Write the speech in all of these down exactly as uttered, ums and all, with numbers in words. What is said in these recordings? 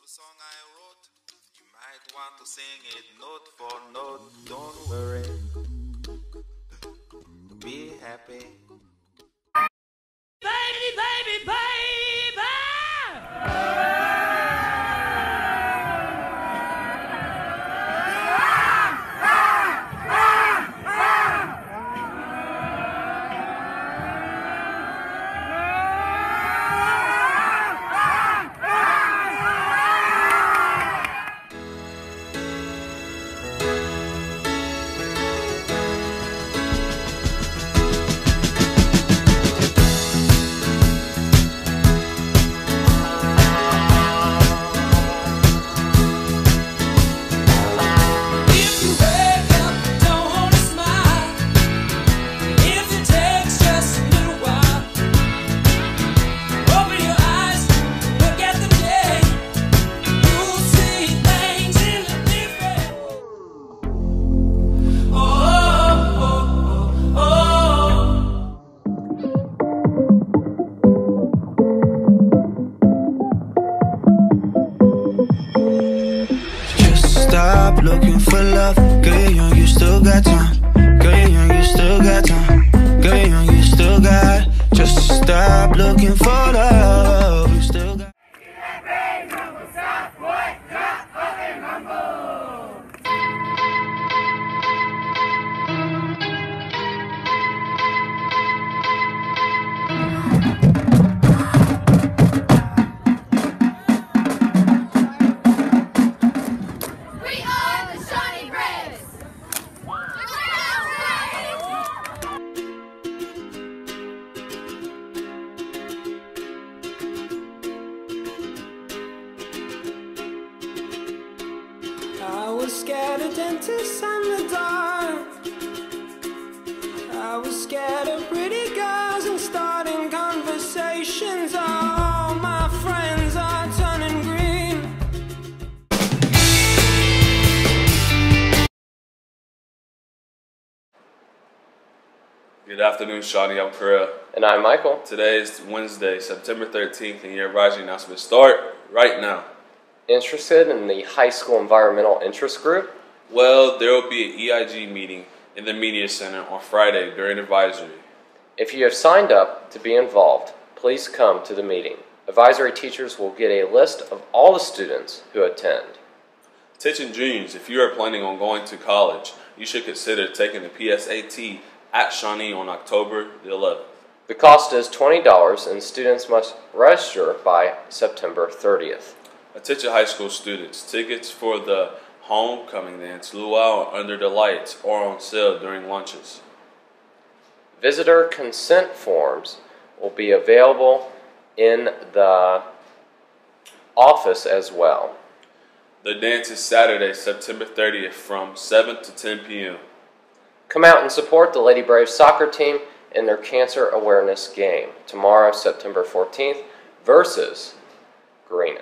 a song I wrote. You might want to sing it note for note. Don't worry. Be happy. Baby, baby, baby. Stop looking for love. Girl, you're young, you still got time. Girl, you're young, you still got time. Girl, you're young, you still got. Just stop looking for love. You still got. I was scared of dentists and the dark. I was scared of pretty girls and starting conversations. All my friends are turning green. Good afternoon, Shawnee. I'm Kara. And I'm Michael. Today is Wednesday, September thirteenth, and your advisory announcements start right now. Interested in the high school environmental interest group? Well, there will be an E I G meeting in the Media Center on Friday during advisory. If you have signed up to be involved, please come to the meeting. Advisory teachers will get a list of all the students who attend. Attention juniors, if you are planning on going to college, you should consider taking the P S A T at Shawnee on October the eleventh. The cost is twenty dollars and students must register by September thirtieth. Attention high school students, tickets for the homecoming dance, luau, Under the Lights are on sale during lunches. Visitor consent forms will be available in the office as well. The dance is Saturday, September thirtieth from seven to ten p m Come out and support the Lady Braves soccer team in their cancer awareness game tomorrow, September fourteenth, versus Greenon.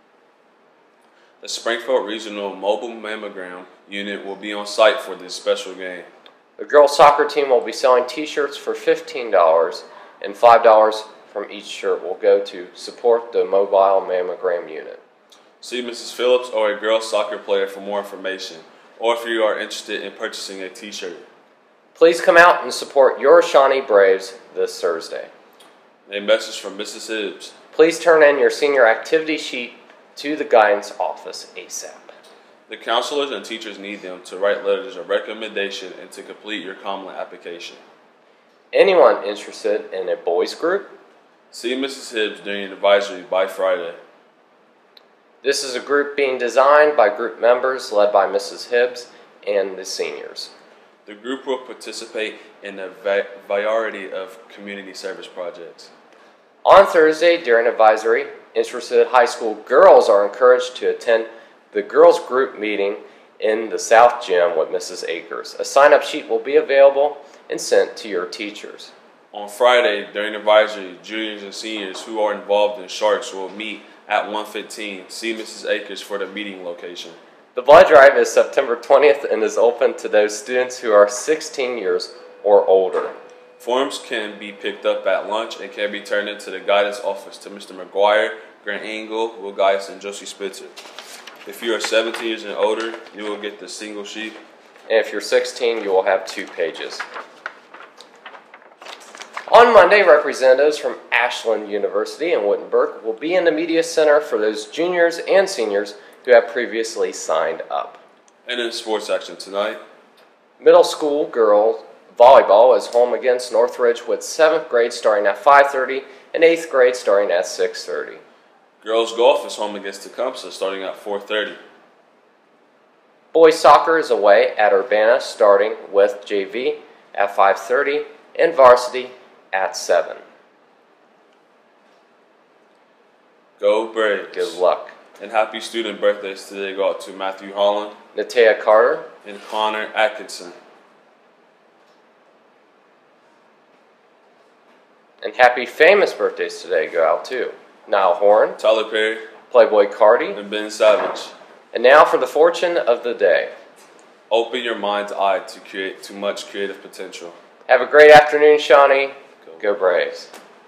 The Springfield Regional Mobile Mammogram Unit will be on site for this special game. The girls soccer team will be selling t-shirts for fifteen dollars, and five dollars from each shirt will go to support the Mobile Mammogram Unit. See Missus Phillips or a girls soccer player for more information, or if you are interested in purchasing a t-shirt. Please come out and support your Shawnee Braves this Thursday. A message from Missus Hibbs. Please turn in your senior activity sheet to the guidance office ASAP. The counselors and teachers need them to write letters of recommendation and to complete your Comlin application. Anyone interested in a boys group? See Missus Hibbs during advisory by Friday. This is a group being designed by group members led by Missus Hibbs and the seniors. The group will participate in a va variety of community service projects. On Thursday during advisory, interested high school girls are encouraged to attend the girls group meeting in the South Gym with Missus Akers. A sign-up sheet will be available and sent to your teachers. On Friday during advisory, juniors and seniors who are involved in Sharks will meet at one fifteen. See Missus Akers for the meeting location. The blood drive is September twentieth and is open to those students who are sixteen years or older. Forms can be picked up at lunch and can be turned into the guidance office to Mister McGuire, Grant Engel, Will Geis, and Josie Spitzer. If you are seventeen years and older, you will get the single sheet. And if you're sixteen, you will have two pages. On Monday, representatives from Ashland University and Wittenberg will be in the media center for those juniors and seniors who have previously signed up. And in sports action tonight, Middle school girls volleyball is home against Northridge with seventh grade starting at five thirty and eighth grade starting at six thirty. girls golf is home against Tecumseh starting at four thirty. Boys soccer is away at Urbana starting with J V at five thirty and varsity at seven. Go Braves. Good luck. And happy student birthdays today go out to Matthew Holland Natea Carter, and Connor Atkinson. and happy famous birthdays today go out to Niall Horan, Tyler Perry Playboy Cardi, and Ben Savage. and now for the fortune of the day. Open your mind's eye to create too much creative potential. Have a great afternoon, Shawnee. Go. Go Braves.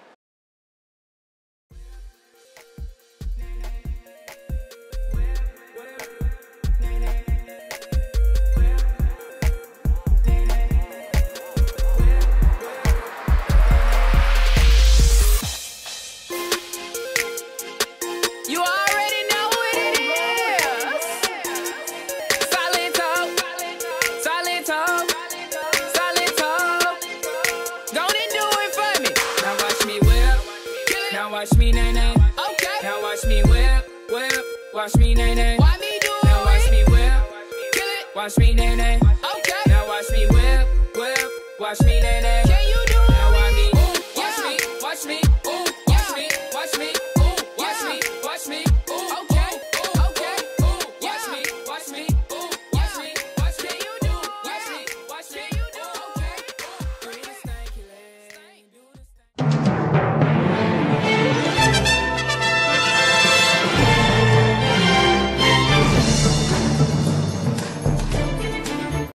You already know what it is. Solid talk, solid talk, solid talk. Go and do it for me. Now watch me whip, now watch me nay nay. Okay. Now watch me whip, whip, watch me nay nay. Why me do it? Now watch me whip, kill it. Watch me nay nay. Okay. Now watch me whip, whip, watch me nay nay. Can you do it? Now watch me, ooh, watch me, watch me, ooh, watch me, watch me, ooh, watch me, watch me.